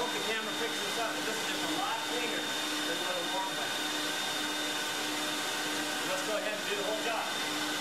hope the camera picks this up, but this is just a lot cleaner than what a warm wet. Let's go ahead and do the whole job.